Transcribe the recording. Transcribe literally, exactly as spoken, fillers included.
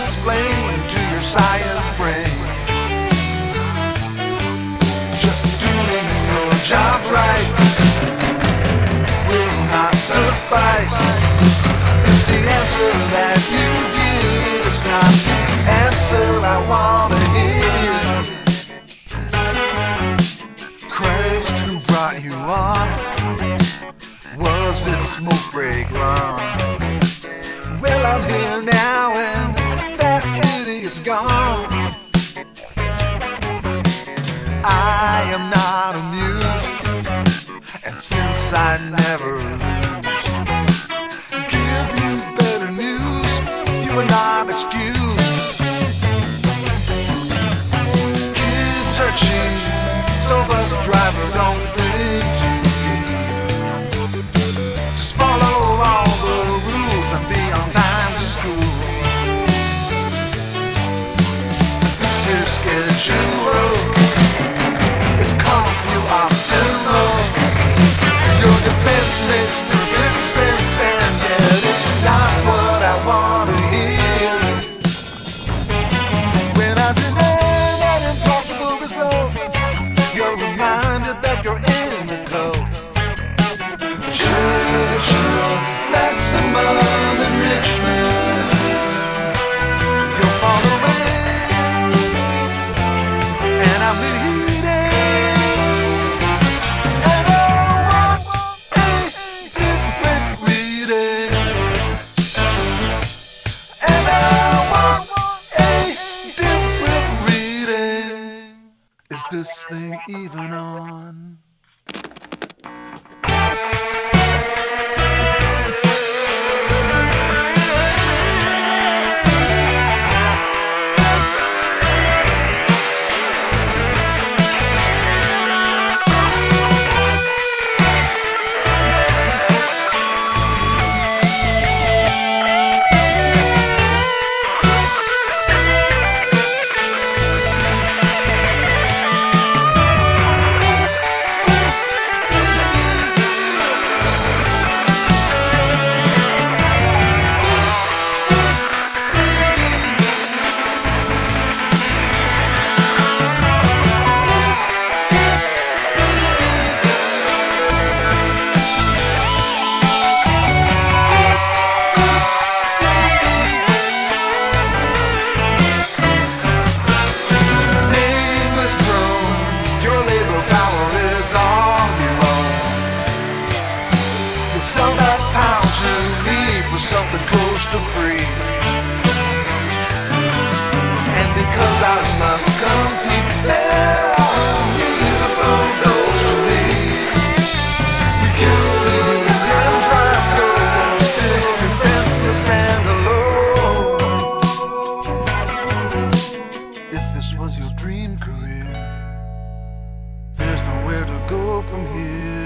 explain to your science brain. Just doing your job right will not suffice if the answer that you give is not the answer I want to hear. Christ, who brought you on? Was it smoke fragrant? Well, I'm here now and that idiot's gone. I am not amused, and since I never lose, give you better news, you are not excused. Kids are cheap, so bus driver don't think too deep. Just follow all the rules and be on time to school. This here schedule is calling you optimal. Your defense makes perfect sense, and yet it's not what I want to hear. When I demand an impossible result, you're reminded that you're in the cult. Church of maximum enrichment. You're following, and I'm leading, and I want a different reading, and I want a different reading. Is this thing even on? Sell that pound to me for something close to free. And because I must compete, there the blow goes to me. We kill the union drive so still defenseless and alone. If this was your dream career, there's nowhere to go from here.